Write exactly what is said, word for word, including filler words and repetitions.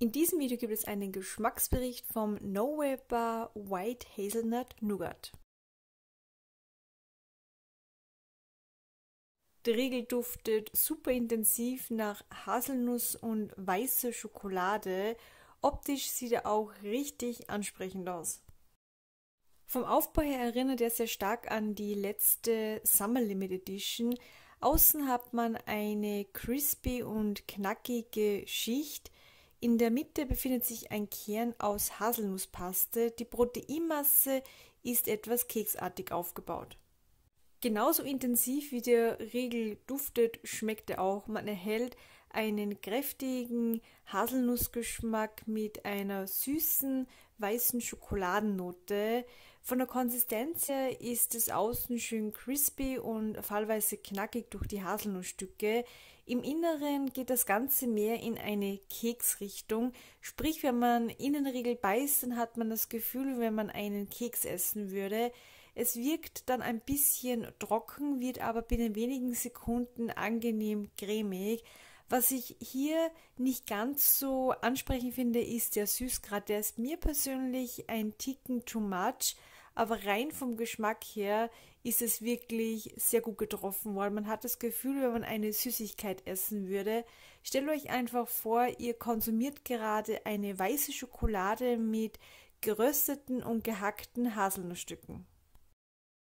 In diesem Video gibt es einen Geschmacksbericht vom No Way Bar White Hazelnut Nougat. Der Riegel duftet super intensiv nach Haselnuss und weißer Schokolade. Optisch sieht er auch richtig ansprechend aus. Vom Aufbau her erinnert er sehr stark an die letzte Summer Limit Edition. Außen hat man eine crispy und knackige Schicht. In der Mitte befindet sich ein Kern aus Haselnusspaste. Die Proteinmasse ist etwas keksartig aufgebaut. Genauso intensiv wie der Riegel duftet, schmeckt er auch. Man erhält einen kräftigen Haselnussgeschmack mit einer süßen, weißen Schokoladennote. Von der Konsistenz her ist es außen schön crispy und fallweise knackig durch die Haselnussstücke. Im Inneren geht das Ganze mehr in eine Keksrichtung. Sprich, wenn man in den Riegel beißt, dann hat man das Gefühl, wenn man einen Keks essen würde. Es wirkt dann ein bisschen trocken, wird aber binnen wenigen Sekunden angenehm cremig. Was ich hier nicht ganz so ansprechend finde, ist der Süßgrad. Der ist mir persönlich ein Ticken too much, aber rein vom Geschmack her ist es wirklich sehr gut getroffen worden. Man hat das Gefühl, wenn man eine Süßigkeit essen würde. Stellt euch einfach vor, ihr konsumiert gerade eine weiße Schokolade mit gerösteten und gehackten Haselnussstücken.